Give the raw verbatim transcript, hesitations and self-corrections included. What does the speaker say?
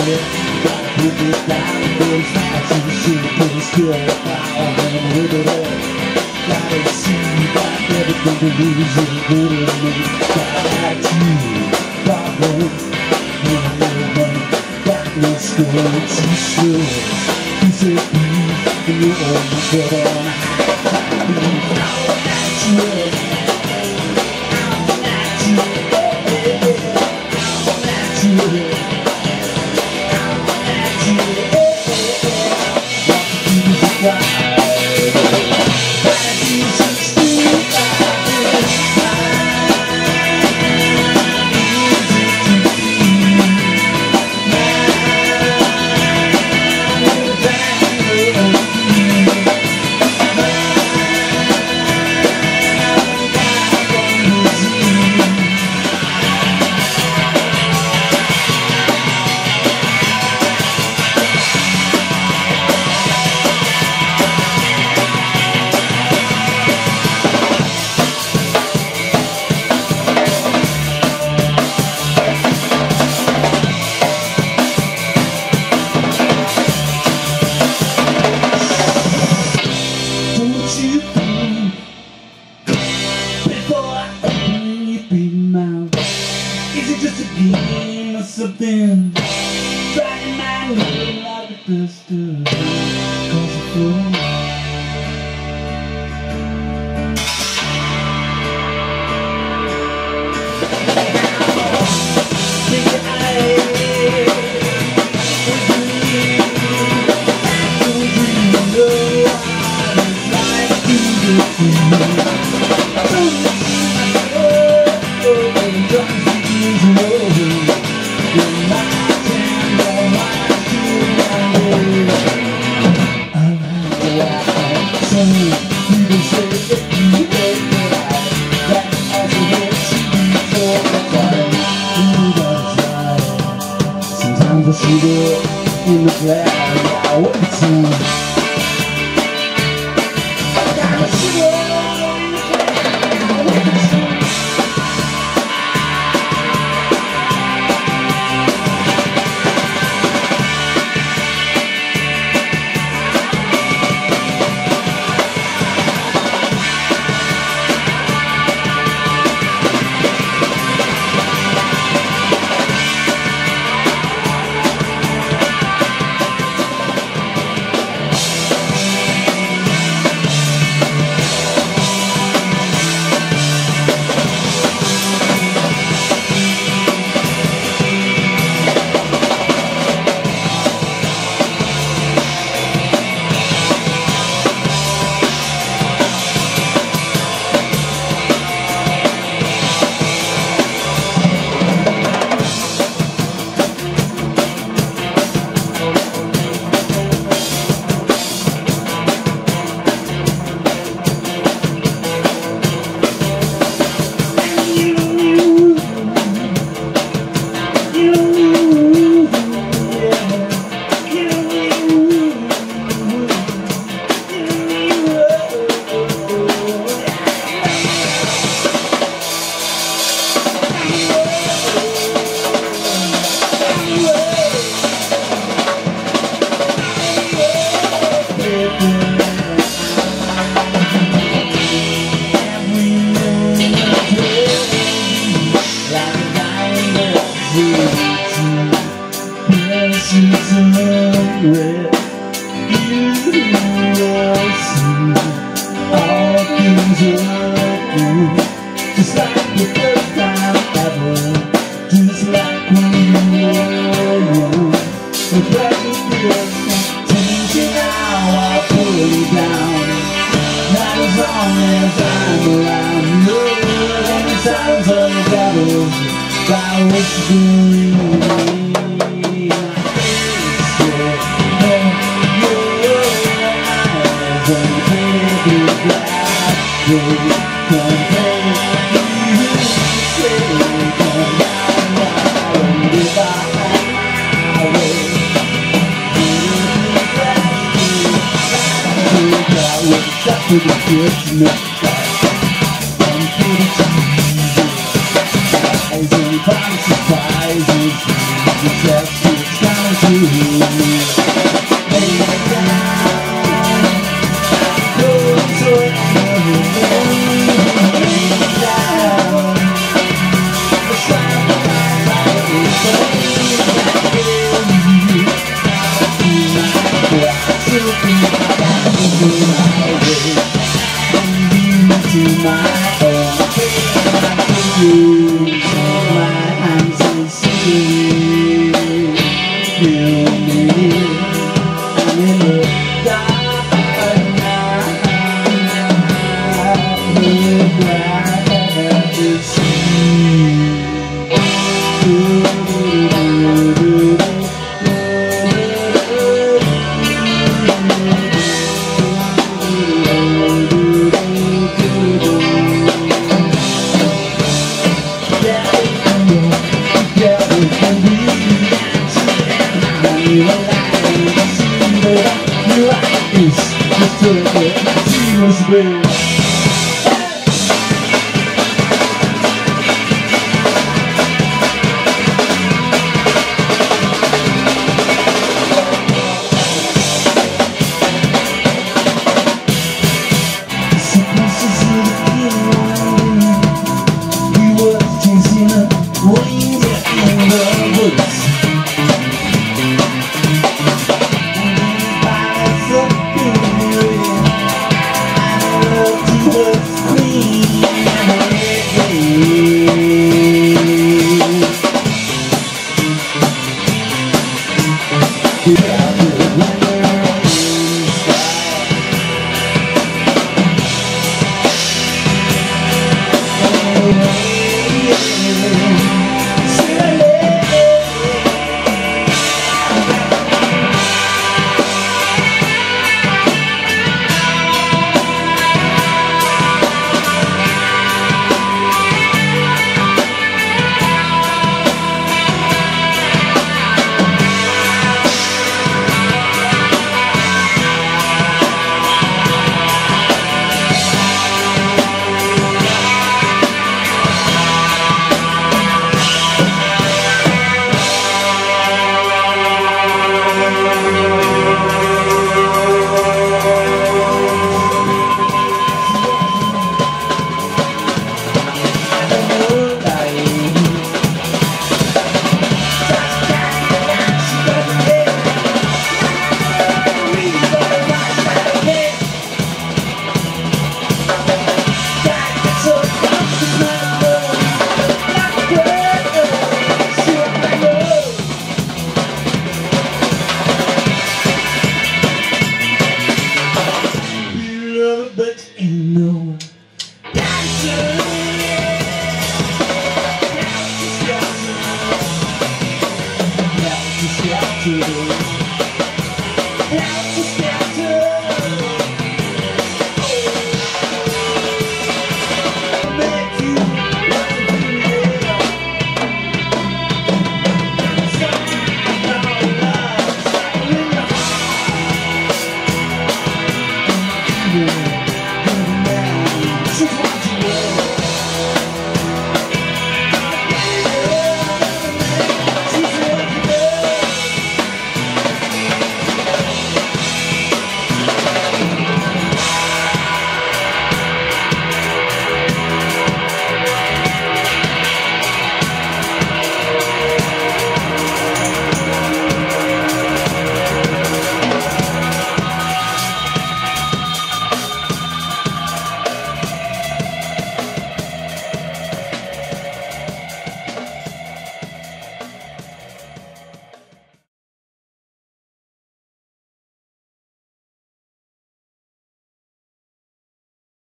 it. Gotta put it down, boys. I see the shit, put it still. I'm gonna rip it up. Gotta see that everything to lose is good in me. Gotta act you, problem. Darkness going to show. He said, please, and you're on the brother. I'm natural. I'm natural. I'm natural. Something trying my little like a pistol, cause it's full. Sometimes I see it in the cloud, I wait to I see it in the cloud, I wait to just like the first time ever, just like when you were young. The pressure feels changing now, I pull you down. Not as long as I'm around. You're in the sounds of the devils by whispering me. To the kids in the I'm pretty cheesy. Surprising, promise surprises. The test is down. She was real.